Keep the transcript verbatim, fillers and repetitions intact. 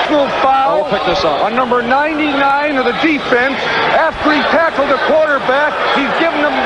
personal foul I'll pick this up. on number ninety-nine of the defense. After he tackled the quarterback, he's given him